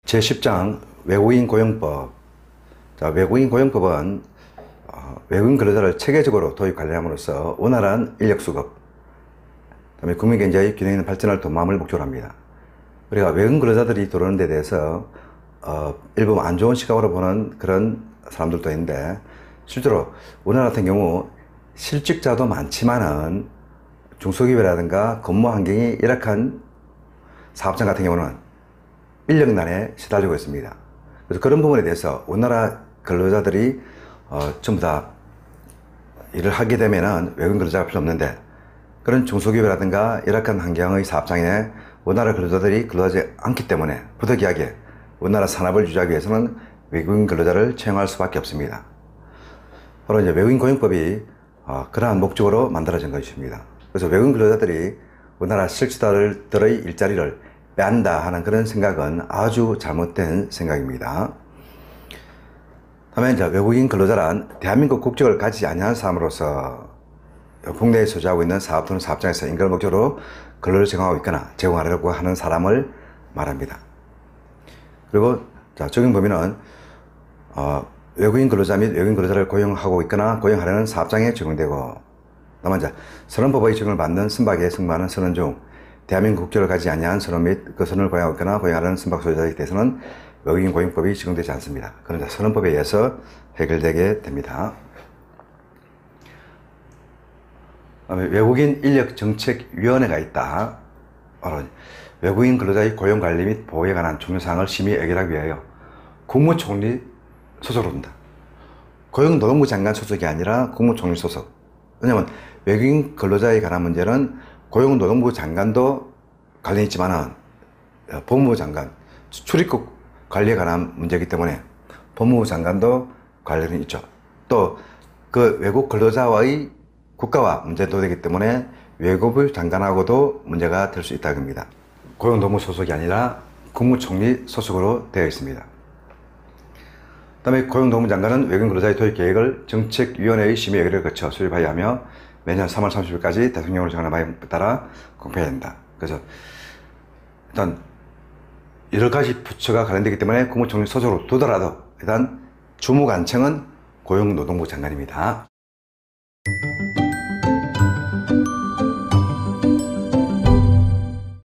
제10장 외국인 고용법. 자, 외국인 고용법은 외국인 근로자를 체계적으로 도입하려함으로써 원활한 인력 수급, 그다음에 국민 경제의 균형 있는 발전을 도모함을 목표로 합니다. 우리가 외국인 근로자들이 들어오는 데 대해서 일부 안 좋은 시각으로 보는 그런 사람들도 있는데, 실제로 우리나라 같은 경우 실직자도 많지만은 중소기업이라든가 근무 환경이 열악한 사업장 같은 경우는 인력난에 시달리고 있습니다. 그래서 그런 부분에 대해서 우리나라 근로자들이 전부 다 일을 하게 되면은 외국인 근로자가 필요 없는데, 그런 중소기업이라든가 열악한 환경의 사업장에 우리나라 근로자들이 근로하지 않기 때문에 부득이하게 우리나라 산업을 유지하기 위해서는 외국인 근로자를 채용할 수밖에 없습니다. 바로 이제 외국인 고용법이 그러한 목적으로 만들어진 것입니다. 그래서 외국인 근로자들이 우리나라 실직자들의 일자리를 빼앗는다 하는 그런 생각은 아주 잘못된 생각입니다. 다음에 이제 외국인 근로자란 대한민국 국적을 가지지 아니한 사람으로서 국내에 소유하고 있는 사업 또는 사업장에서 인간을 목적으로 근로를 제공하고 있거나 제공하려고 하는 사람을 말합니다. 그리고 자, 적용 범위는 외국인 근로자 및 외국인 근로자를 고용하고 있거나 고용하려는 사업장에 적용되고, 다만 이제 선언법의 적용을 받는 선박에 승무하는 선원 중 대한민국 국적을 가지지 아니한 선원 및 그 선원을 고용하고 있거나 고용하려는 선박 소유자에 대해서는 외국인 고용법이 적용되지 않습니다. 그러나 선언법에 의해서 해결되게 됩니다. 외국인 인력정책위원회가 있다. 바로 외국인 근로자의 고용관리 및 보호에 관한 중요사항을 심의 의결하기 위하여 국무총리 소속으로 둔다. 고용노동부 장관 소속이 아니라 국무총리 소속. 왜냐하면 외국인 근로자에 관한 문제는 고용노동부 장관도 관련이 있지만은 법무부 장관, 출입국 관리에 관한 문제이기 때문에 법무부 장관도 관련이 있죠. 또 그 외국 근로자와의 국가와 문제도 되기 때문에 외교부 장관하고도 문제가 될 수 있다고 합니다. 고용노동부 소속이 아니라 국무총리 소속으로 되어 있습니다. 그 다음에 고용노동부 장관은 외국인 근로자의 도입 계획을 정책위원회의 심의 의결을 거쳐 수립하여야 하며 매년 3월 30일까지 대통령으로 정하는 바에 따라 공표해야 된다. 그래서 일단 여러 가지 부처가 관련되기 때문에 국무총리 소속으로 두더라도 일단 주무관청은 고용노동부 장관입니다.